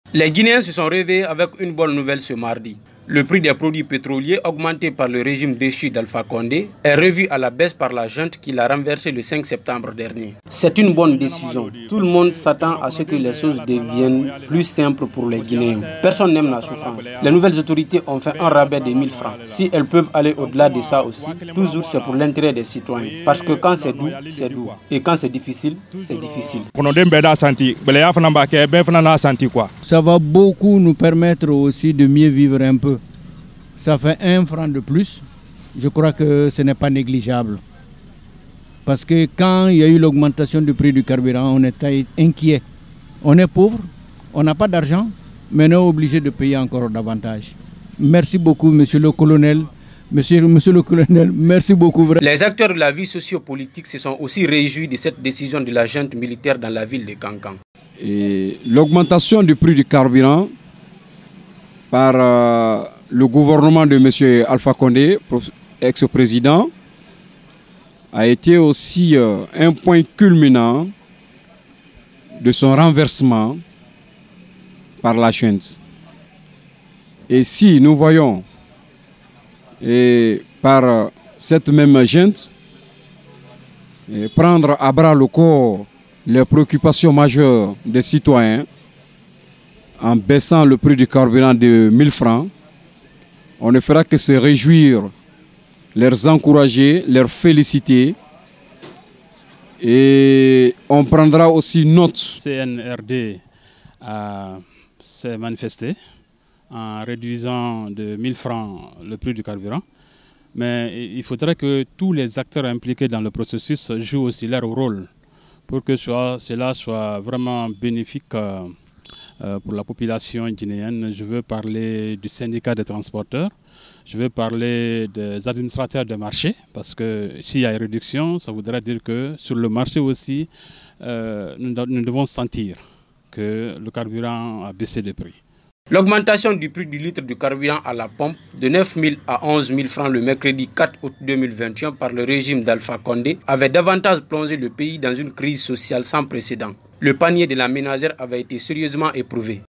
Les Guinéens se sont réveillés avec une bonne nouvelle ce mardi. Le prix des produits pétroliers, augmenté par le régime déchu d'Alpha Condé, est revu à la baisse par la junte qui l'a renversé le 5 septembre dernier. C'est une bonne décision. Tout le monde s'attend à ce que les choses deviennent plus simples pour les Guinéens. Personne n'aime la souffrance. Les nouvelles autorités ont fait un rabais de 1000 francs. Si elles peuvent aller au-delà de ça aussi, toujours c'est pour l'intérêt des citoyens. Parce que quand c'est doux, c'est doux. Et quand c'est difficile, c'est difficile. Ça va beaucoup nous permettre aussi de mieux vivre un peu. Ça fait 1 franc de plus. Je crois que ce n'est pas négligeable. Parce que quand il y a eu l'augmentation du prix du carburant, on était inquiet. On est pauvre, on n'a pas d'argent, mais on est obligé de payer encore davantage. Merci beaucoup, monsieur le colonel. Monsieur le colonel, merci beaucoup. Les acteurs de la vie sociopolitique se sont aussi réjouis de cette décision de la junte militaire dans la ville de Kankan. L'augmentation du prix du carburant par le gouvernement de M. Alpha Condé, ex-président, a été aussi un point culminant de son renversement par la junte. Et si nous voyons par cette même junte prendre à bras le corps les préoccupations majeures des citoyens en baissant le prix du carburant de 1000 francs, on ne fera que se réjouir, les encourager, les féliciter et on prendra aussi note. CNRD s'est manifesté en réduisant de 1000 francs le prix du carburant. Mais il faudrait que tous les acteurs impliqués dans le processus jouent aussi leur rôle pour que cela soit vraiment bénéfique pour la population guinéenne. Je veux parler du syndicat des transporteurs, je veux parler des administrateurs de marché, parce que s'il y a une réduction, ça voudrait dire que sur le marché aussi, nous devons sentir que le carburant a baissé de prix. L'augmentation du prix du litre de carburant à la pompe de 9 000 à 11 000 francs le mercredi 4 août 2021 par le régime d'Alpha Condé avait davantage plongé le pays dans une crise sociale sans précédent. Le panier de la ménagère avait été sérieusement éprouvé.